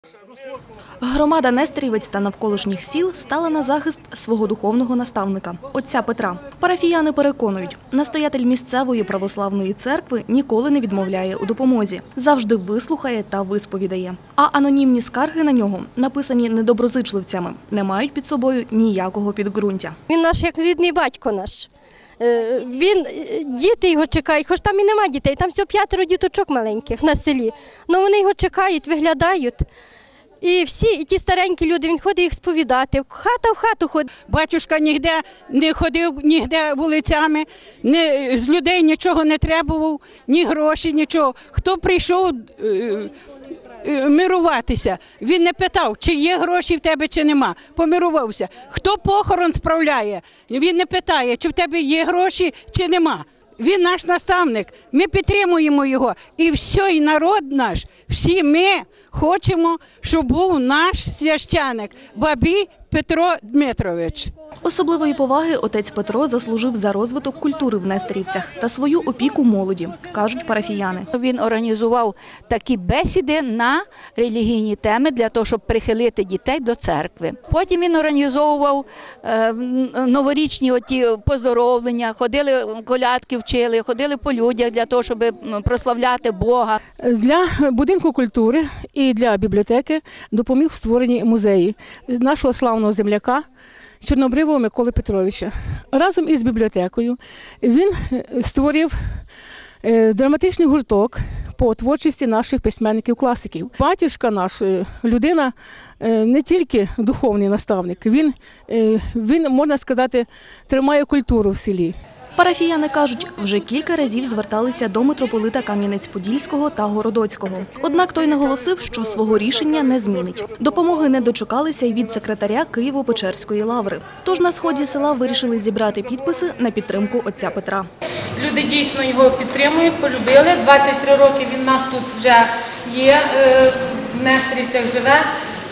Громада Нестерівець та навколишніх сіл стала на захист свого духовного наставника – отця Петра. Парафіяни переконують, настоятель місцевої православної церкви ніколи не відмовляє у допомозі, завжди вислухає та висповідає. А анонімні скарги на нього, написані недоброзичливцями, не мають під собою ніякого підґрунтя. Він наш як рідний батько наш. Діти його чекають, хоч там і немає дітей, там всього 5 діточок маленьких на селі. Але вони його чекають, виглядають. І всі, і ті старенькі люди, він ходить їх сповідати, хата в хату ходить. Батюшка ніде не ходив, ніде вулицями, з людей нічого не требував, ні гроші, нічого. Хто прийшов мируватися, він не питав, чи є гроші в тебе, чи нема. Помирувався. Хто похорон справляє, він не питає, чи в тебе є гроші, чи нема. Він наш наставник, ми підтримуємо його. І все, і народ наш, всі ми хочемо, щоб був наш священик Бабій Петро Дмитрович. Особливої поваги отець Петро заслужив за розвиток культури в Нестерівцях та свою опіку молоді, кажуть парафіяни. Він організував такі бесіди на релігійні теми для того, щоб прихилити дітей до церкви. Потім він організовував новорічні поздоровлення, ходили колядки вчили, ходили по людях для того, щоб прославляти Бога. Для будинку культури і для бібліотеки допоміг в створенні музею нашого славного земляка Чорнобривого Миколи Петровича. Разом із бібліотекою він створив драматичний гурток по творчості наших письменників-класиків. Батюшка наш, людина не тільки духовний наставник, він, можна сказати, тримає культуру в селі. Парафіяни кажуть, вже кілька разів зверталися до митрополита Кам'янець-Подільського та Городоцького. Однак той наголосив, що свого рішення не змінить. Допомоги не дочекалися й від секретаря Києво-Печерської лаври. Тож на сході села вирішили зібрати підписи на підтримку отця Петра. Люди дійсно його підтримують, полюбили. 23 роки він у нас тут вже є, в Нестерівцях живе.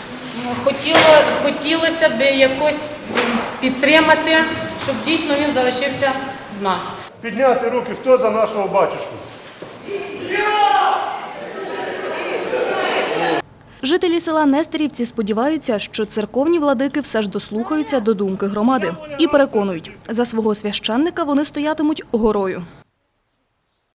Хотілося б якось підтримати, щоб дійсно він залишився в нас. Підняти руки, хто за нашого батюшку? Жителі села Нестерівці сподіваються, що церковні владики все ж дослухаються до думки громади. І переконують, за свого священника вони стоятимуть горою.